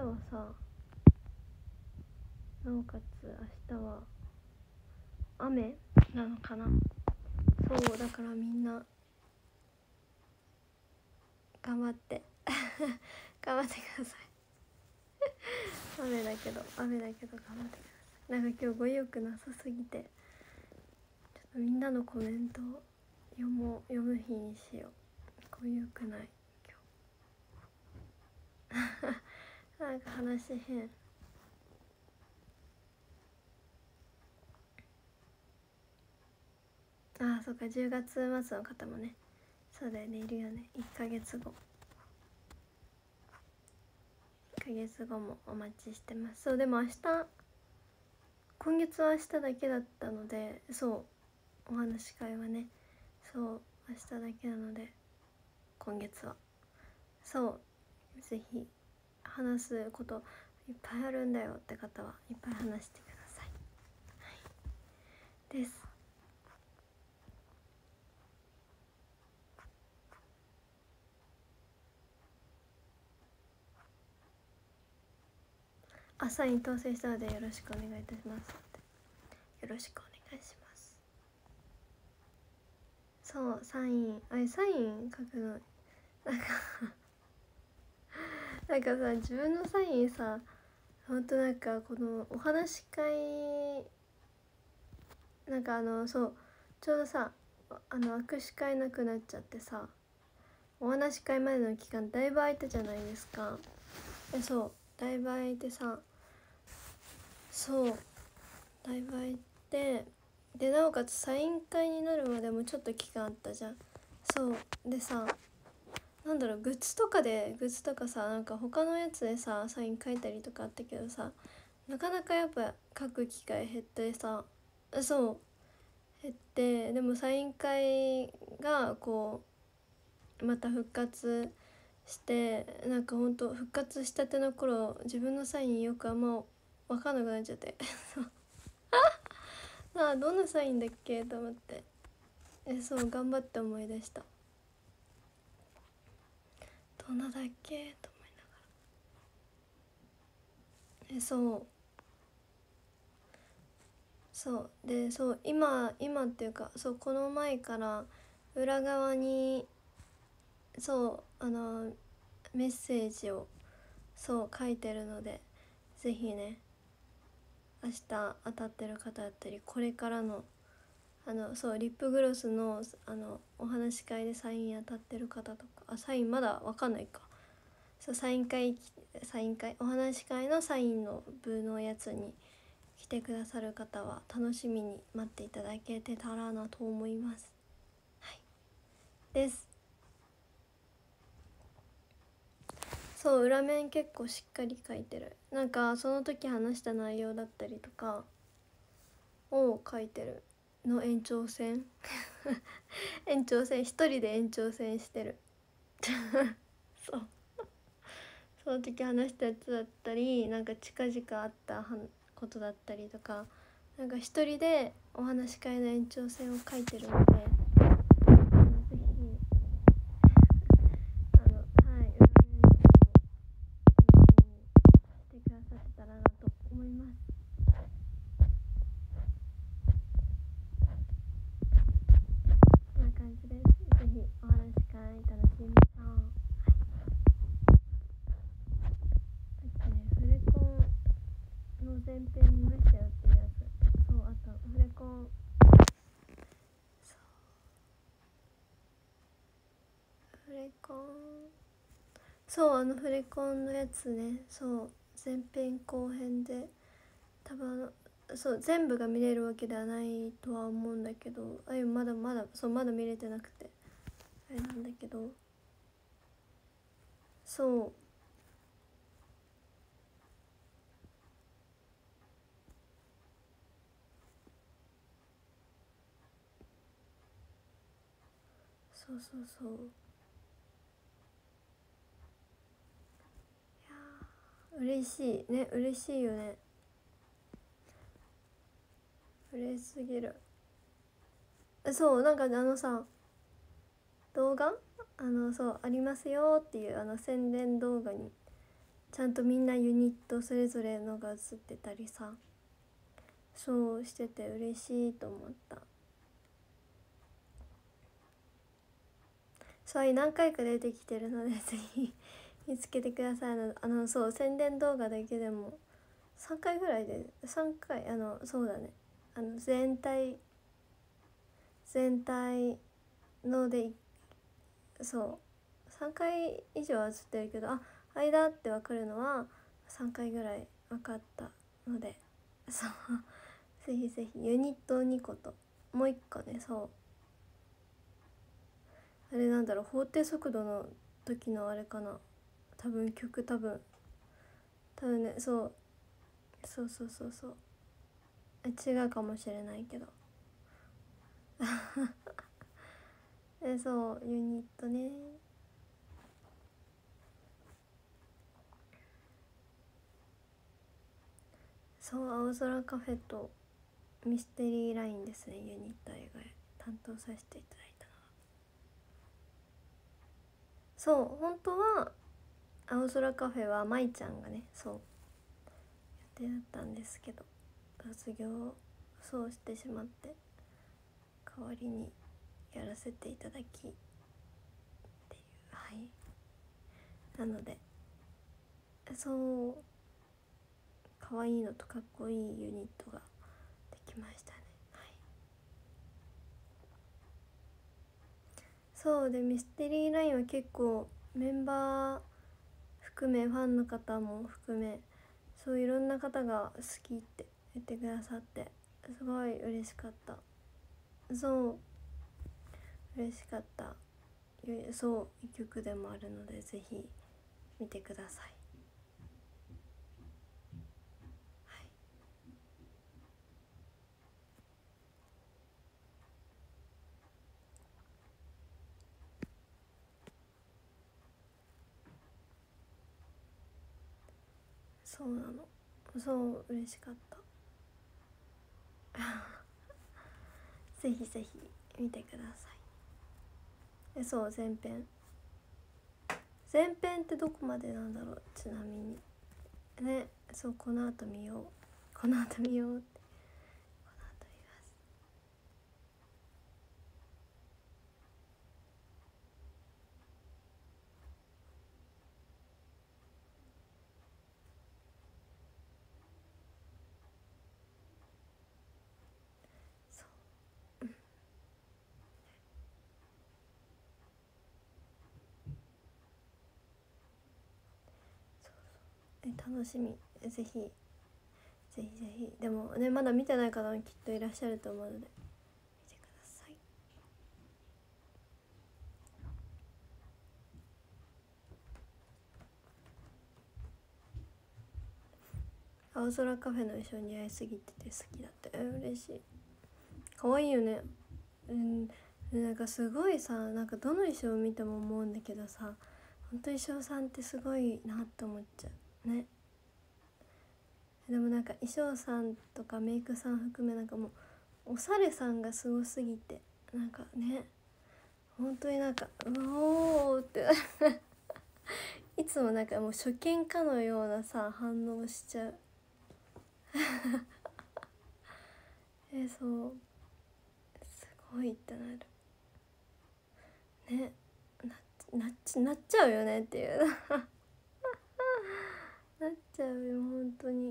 はさ、なおかつ明日は雨なのかな。そうだからみんな頑張って頑張ってください雨だけど頑張ってください。なんか今日語彙力なさすぎて、ちょっとみんなのコメントを読む日にしよう。語彙力ない今日なんか話変。ああそっか、10月末の方もね、そうだよね、いるよね。1ヶ月後もお待ちしてます。そうでも今月は明日だけだったので、そうお話し会はね、そう明日だけなので、今月はそうぜひ話すこといっぱいあるんだよって方はいっぱい話してください。はいです。サイン当選したのでよろしくお願いいたします。よろしくお願いします。そうサイン書くのなんかさ、自分のサインさ、ほんとなんかこのお話し会なんかそうちょうどさ握手会なくなっちゃってさ、お話し会までの期間だいぶ空いたじゃないですか。そうだいぶ空いてさ、そうだいぶ空いて、でなおかつサイン会になるまでもちょっと期間あったじゃん。そうでさ、なんだろう、グッズとかさ、なんか他のやつでさサイン書いたりとかあったけどさ、なかなかやっぱ書く機会減ってさ、そう減って、でもサイン会がこうまた復活して、なんかほんと復活したての頃、自分のサインよくあんま分かんなくなっちゃってさあどんなサインだっけと思って、そう頑張って思い出した。どんなだっけと思いながら、そうで、そう今っていうか、そうこの前から裏側にそうメッセージをそう書いてるので、ぜひね明日当たってる方だったり、これからのそうリップグロスのお話し会でサイン当たってる方とか、サインまだわかんないか、そうサイン会お話し会のサインの部のやつに来てくださる方は楽しみに待っていただけてたらなと思います。はいです。そう裏面結構しっかり書いてる。なんかその時話した内容だったりとかを書いてるの延長線一人で延長線してるそうその時話したやつだったり、なんか近々あったことだったりとか、なんか一人でお話し会の延長線を書いてるので、ぜひはい裏面の方してくださってたらなと思います。こんな感じです。ぜひお話し会楽しみましょう。さっきねフレコンの前編見ましたよっていうやつ、そうあとフレコン、フレコンそうフレコンのやつね、そう前編後編で多分そう全部が見れるわけではないとは思うんだけど、まだ見れてなくてあれなんだけど、そうそういや嬉しいね、嬉しいよね、嬉しすぎる。そうなんかさ動画そうありますよっていう宣伝動画にちゃんとみんなユニットそれぞれのが映ってたりさ、そうしてて嬉しいと思った。そういう何回か出てきてるのでぜひ見つけてください。そう宣伝動画だけでも3回ぐらいで3回そうだね、全体のでそう3回以上は映ってるけど、間って分かるのは3回ぐらい分かったので、そうぜひぜひユニット2個ともう1個ね、あれなんだろう、法定速度の時のあれかな、多分ね、そう違うかもしれないけどそうユニットね。そう青空カフェとミステリーラインですね、ユニット以外担当させていただいたのは。そう本当は青空カフェは舞ちゃんがね、そう予定だったんですけど卒業してしまって、代わりにやらせていただきっていう、はい、なのでそう可愛いのとかっこいいユニットができましたね。はい、そうでミステリーラインは結構メンバー含めファンの方も含め、そういろんな方が好きって言ってくださって、すごい嬉しかった。そう嬉しかった。そう一曲でもあるのでぜひ見てください。はい、そうなの、そう嬉しかったぜひぜひ見てください。そう前編ってどこまでなんだろう、ちなみにね。そうこの後見ようってこの後見ます。楽しみ。ぜひでもねまだ見てない方もきっといらっしゃると思うので見てください。青空カフェの衣装似合いすぎてて好きだって。嬉しい。可愛いよね。なんかすごいさ、なんかどの衣装を見ても思うんだけどさ、ほんと衣装さんってすごいなって思っちゃうね。でもなんか衣装さんとかメイクさん含め、なんかもうおしゃれさんがすごすぎて、なんかね本当になんかうおーっていつもなんかもう初見かのようなさ反応しちゃうそうすごいってなるね。なっちゃうよねっていうなっちゃうよ本当に。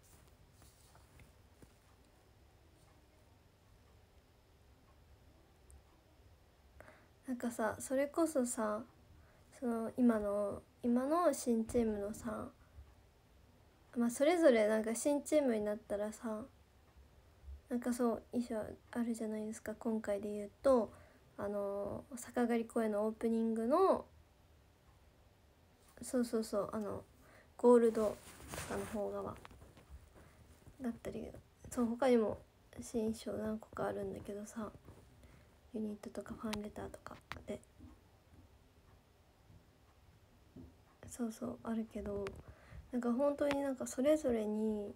なんかさ、それこそさ、その今の新チームのさ、それぞれなんか新チームになったらさ、なんかそう衣装あるじゃないですか。今回で言うと坂狩公園のオープニングのゴールドとかの方側だったり、そう他にも新衣装何個かあるんだけどさ、ユニットとかファンレターとかであるけど、なんか本当になんかそれぞれに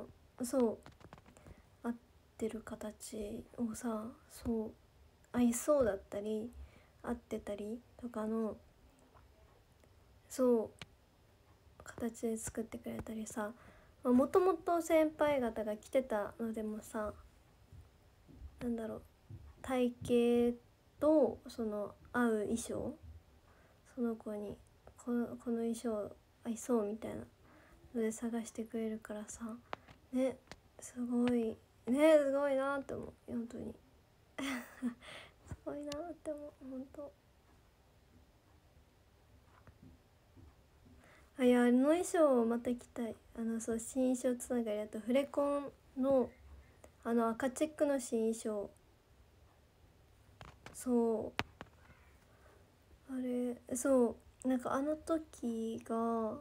合ってる形をさ、合いそうだったり合ってたりとかの形で作ってくれたりさ、もともと先輩方が着てたのでもさ、なんだろう、体型とその合う衣装、その子にこの衣装合いそうみたいなので探してくれるからさね、すごいね、すごいなって思う、本当にすごいなって思う、本当。いや、あの衣装をまた着たい。そう、新衣装つながりだとフレコンの赤チェックの新衣装、そう、あれ、そうなんかあの時が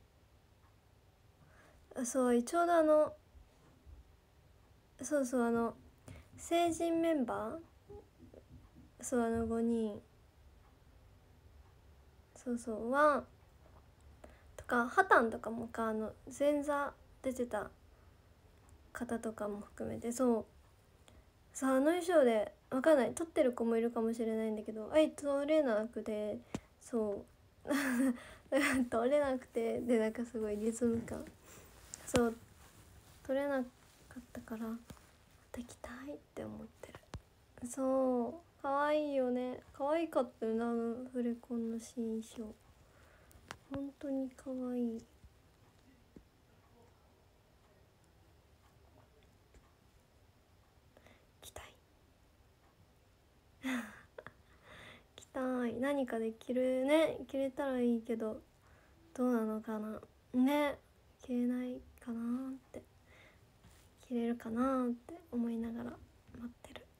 そうちょうどそうそう、成人メンバー、そう5人、そうそうはとかハタンとかもか、前座出てた方とかも含めて、そうさあ、衣装でわかんない、撮ってる子もいるかもしれないんだけど、撮れなくて、そう撮れなくて、でなんかすごいリズム感、そう撮れなかったからまた着たいって思ってる。そう可愛いよね、可愛かったよな、フレコンの新衣装、本当に可愛い。着たい着たい、何かで着るね、着れたらいいけど、どうなのかなね、着れないかなって、着れるかなって思いながら待ってる。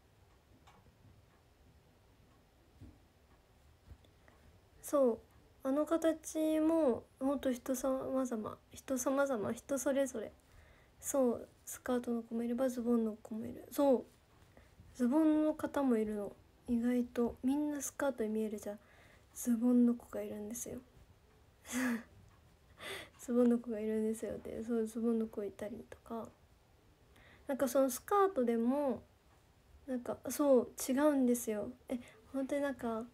そう、あの形もほんと人様々、人様々、人それぞれ、そう、スカートの子もいればズボンの子もいる、そうズボンの方もいるの、意外とみんなスカートに見えるじゃん、ズボンの子がいるんですよズボンの子がいるんですよって、そうズボンの子いたりとか、なんかそのスカートでもなんかそう違うんですよ。本当になんか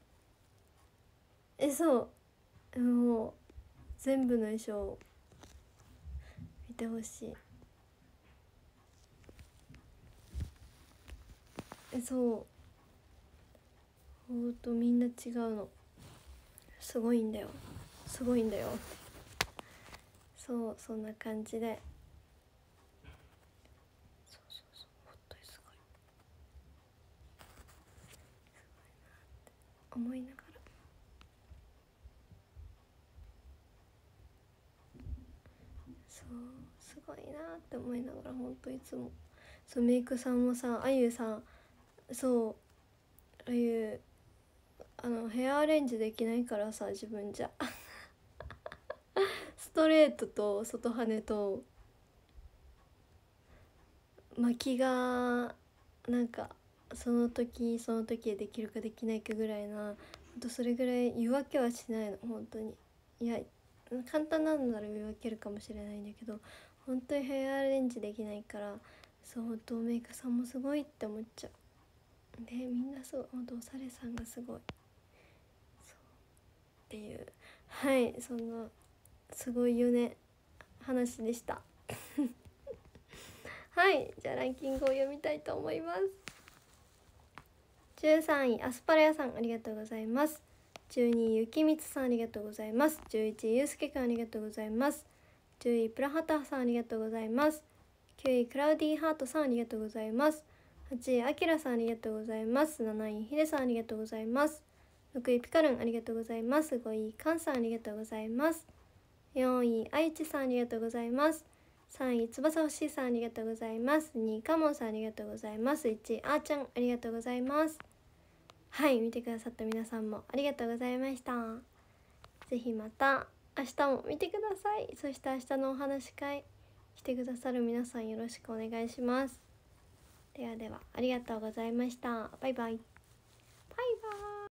そうもう全部の衣装を見てほしい。そうほんとみんな違うの、すごいんだよ、すごいんだよそう、そんな感じで、そうそうそう、本当にすごい、すごいなって思いながら、そうすごいなって思いながら、ほんといつもそうメイクさんもさ、あゆさ、そうあゆヘアアレンジできないからさ、自分じゃストレートと外羽と巻きがなんかその時その時でできるかできないかぐらいな、ほんとそれぐらい言い訳はしないの、本当に。いや簡単なのなら言い訳るかもしれないんだけど、本当にヘアアレンジできないから、そう本当メイクさんもすごいって思っちゃう。でみんなそう、本当おされさんがすごい、そうっていう、はい、そんなすごいよね話でしたはい、じゃあランキングを読みたいと思います。13位アスパラ屋さん、ありがとうございます。12位ゆきみつさん、ありがとうございます。11位ゆうすけくん、ありがとうございます。10位プラハタさん、ありがとうございます。9位クラウディーハートさん、ありがとうございます。8位あきらさん、ありがとうございます。7位ひでさん、ありがとうございます。6位ピカルン、ありがとうございます。5位カンさん、ありがとうございます。4位愛知さん、ありがとうございます。3位翼欲しいさん、ありがとうございます。2位カモンさん、ありがとうございます。1位あーちゃん、ありがとうございます。はい、見てくださった皆さんもありがとうございました。ぜひまた明日も見てください。そして明日のお話し会来てくださる皆さん、よろしくお願いします。ではでは、ありがとうございました。バイバイ。